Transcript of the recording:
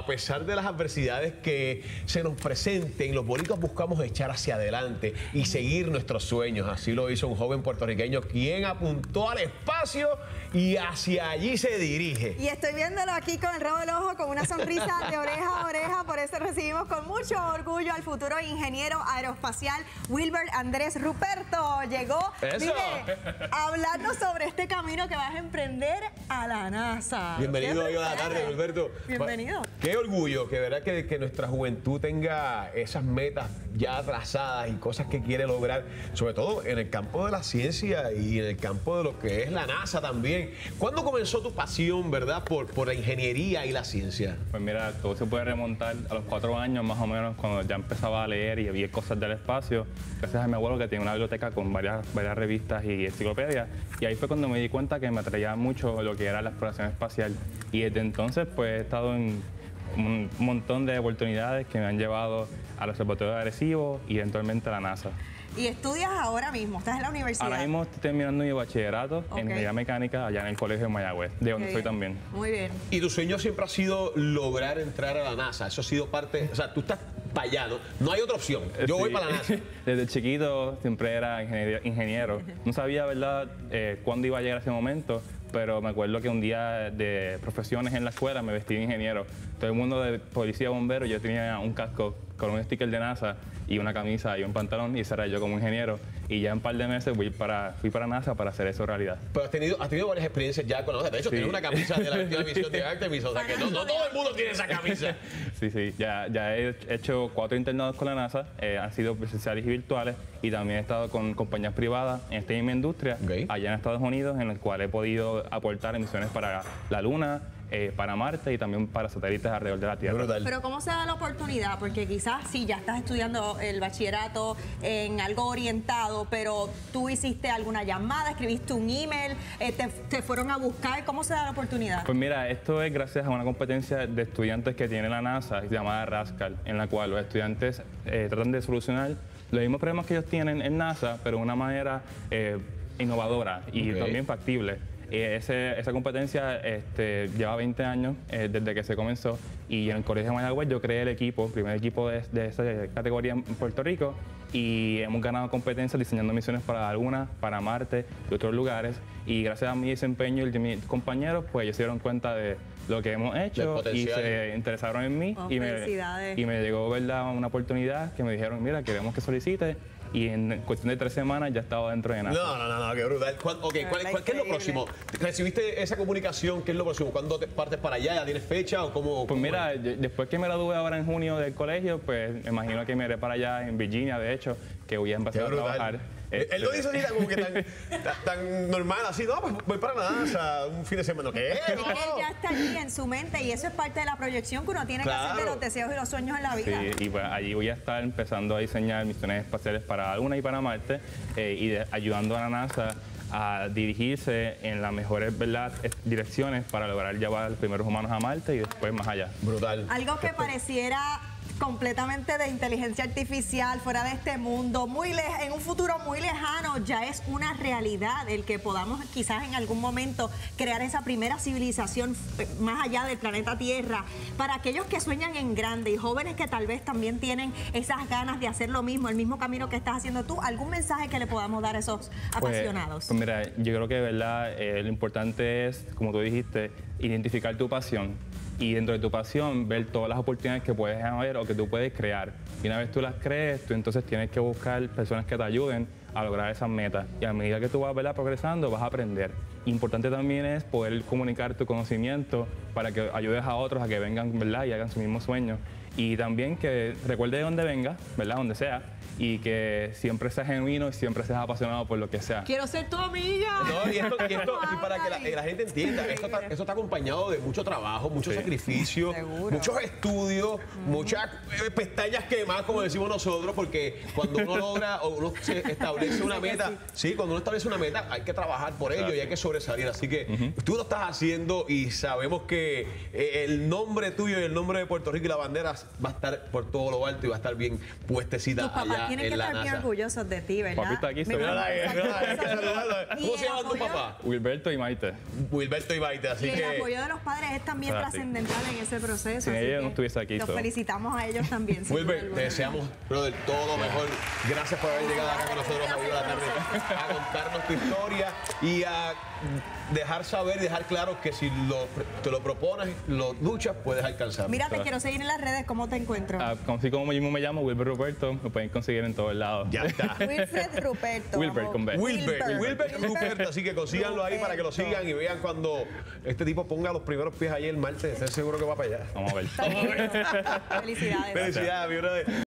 pesar de las adversidades que se nos presenten, los boricuas buscamos echar hacia adelante y seguir nuestros sueños. Así lo hizo un joven puertorriqueño quien apuntó al espacio y hacia allí se dirige. Y estoy viéndolo aquí con el rabo del ojo, con una sonrisa de oreja a oreja. Por eso recibimos con mucho orgullo al futuro ingeniero aeroespacial Wilber Andrés Ruperto. Llegó, mire, a hablarnos sobre este camino que vas a emprender a la NASA. Bienvenido hoy a la tarde, Wilberto. Bienvenido. Qué orgullo que verdad que nuestra juventud tenga esas metas ya trazadas y cosas que quiere lograr, sobre todo en el campo de la ciencia y en el campo de lo que es la NASA también. ¿Cuándo comenzó tu pasión, verdad, por la ingeniería y la ciencia? Pues mira, todo se puede remontar a los 4 años más o menos, cuando ya empezaba a leer y vi cosas del espacio, gracias a mi abuelo que tiene una biblioteca con varias revistas y enciclopedias, y ahí fue cuando me di cuenta que me atraía mucho lo que era la exploración espacial, y desde entonces pues he estado en un montón de oportunidades que me han llevado al Observatorio de Arecibo y eventualmente a la NASA. Y estudias ahora mismo, estás en la universidad. Ahora mismo estoy terminando mi bachillerato en ingeniería mecánica allá en el Colegio de Mayagüez, de donde soy también. Muy bien. Y tu sueño siempre ha sido lograr entrar a la NASA. Eso ha sido parte, o sea, tú estás para allá, ¿no? No hay otra opción. Yo voy para la NASA. Desde chiquito siempre era ingeniero. No sabía, ¿verdad?, cuándo iba a llegar ese momento, pero me acuerdo que un día de profesiones en la escuela me vestí de ingeniero. Todo el mundo de policía, bombero, yo tenía un casco con un sticker de NASA y una camisa y un pantalón, y ese era yo como ingeniero. Y ya en un par de meses fui para NASA para hacer eso realidad. Pero has tenido varias experiencias ya con la NASA. De hecho, tienes una camisa de la última misión de Artemis, o sea que no todo el mundo tiene esa camisa. Sí, ya he hecho 4 internados con la NASA, han sido presenciales y virtuales, y también he estado con compañías privadas en esta misma industria, allá en Estados Unidos, en el cual he podido aportar misiones para la Luna, para Marte y también para satélites alrededor de la Tierra. Brutal. Pero ¿cómo se da la oportunidad? Porque quizás sí, ya estás estudiando el bachillerato en algo orientado, pero tú hiciste alguna llamada, escribiste un email, te fueron a buscar. ¿Cómo se da la oportunidad? Pues mira, esto es gracias a una competencia de estudiantes que tiene la NASA llamada RASCAL, en la cual los estudiantes tratan de solucionar los mismos problemas que ellos tienen en NASA, pero de una manera innovadora y también factible. Esa competencia lleva 20 años desde que se comenzó, y en el Colegio de Mayagüez yo creé el primer equipo de esa categoría en Puerto Rico, y hemos ganado competencias diseñando misiones para la Luna, para Marte y otros lugares, y gracias a mi desempeño y el de mis compañeros, pues ellos se dieron cuenta de lo que hemos hecho y se interesaron en mí, y me llegó, ¿verdad?, una oportunidad que me dijeron, mira, queremos que solicites. Y en cuestión de 3 semanas ya estaba dentro de NASA. No, qué brutal. ¿Qué es lo próximo? ¿Recibiste esa comunicación? ¿Qué es lo próximo? ¿Cuándo te partes para allá? ¿Ya tienes fecha o cómo? Pues mira, después que me gradué ahora en junio del colegio, pues me imagino que me iré para allá en Virginia, de hecho, que voy a empezar a trabajar. Él lo dice ahorita como que tan normal, así, no, pues voy para la NASA un fin de semana. ¿Qué? Él ya está allí en su mente, y eso es parte de la proyección que uno tiene que hacer de los deseos y los sueños en la vida. Sí, y pues allí voy a estar empezando a diseñar misiones espaciales para la Luna y para Marte, ayudando a la NASA a dirigirse en las mejores, ¿verdad?, direcciones para lograr llevar a los primeros humanos a Marte y después más allá. Brutal. Algo que pareciera completamente de inteligencia artificial, fuera de este mundo, en un futuro muy lejano, ya es una realidad el que podamos quizás en algún momento crear esa primera civilización más allá del planeta Tierra. Para aquellos que sueñan en grande y jóvenes que tal vez también tienen esas ganas de hacer lo mismo, el mismo camino que estás haciendo tú, ¿algún mensaje que le podamos dar a esos apasionados? Pues mira, yo creo que, ¿verdad?, lo importante es, como tú dijiste, identificar tu pasión. Y dentro de tu pasión, ver todas las oportunidades que puedes haber o que tú puedes crear. Y una vez tú las crees, tú entonces tienes que buscar personas que te ayuden a lograr esas metas. Y a medida que tú vas, ¿verdad?, progresando, vas a aprender. Importante también es poder comunicar tu conocimiento para que ayudes a otros a que vengan, ¿verdad?, y hagan su mismo sueño. Y también que recuerde de dónde venga, ¿verdad?, donde sea, y que siempre seas genuino y siempre seas apasionado por lo que sea. ¡Quiero ser tu amiga! No, y para que la gente entienda, esto está acompañado de mucho trabajo, mucho sacrificio, muchos estudios, muchas pestañas quemadas, como decimos nosotros, porque cuando uno logra o uno se establece una meta, cuando uno establece una meta hay que trabajar por ello y hay que sobresalir. Así que tú lo estás haciendo y sabemos que el nombre tuyo y el nombre de Puerto Rico y la bandera va a estar por todo lo alto y va a estar bien puestecita Tus papás allá tienen que en la estar bien NASA. orgullosos de ti, ¿verdad? Papi está aquí, Me mírala imagino ahí, que mírala ahí, hay que están saludarlo. orgullosos. ¿Cómo Y se el llaman tu apoyo- papá? Wilberto y Maite. Wilberto y Maite, así Y el que... apoyo de los padres es también Claro, sí. trascendental en ese proceso. Sin así ellos que no estuviese aquí, Los so. felicitamos a ellos también. sin duda Wilber, alguna. te deseamos, brother, todo lo mejor. Gracias por haber llegado acá con nosotros a Viva la Tarde a contarnos tu historia y a dejar saber, dejar claro que si te lo propones, lo luchas, puedes alcanzarlo. Mira, te quiero seguir en las redes. ¿Cómo te encuentro? Así como yo mismo me llamo, Wilber Ruperto, me pueden conseguir en todos lados. Ya está. Wilfred Ruperto. Wilber vamos. con B. Wilber Rupert, así que consíganlo ahí para que lo Ruperto. sigan y vean cuando este tipo ponga los primeros pies ahí el martes, estoy seguro que va para allá. Vamos a ver. Felicidades. Felicidades, mi brother.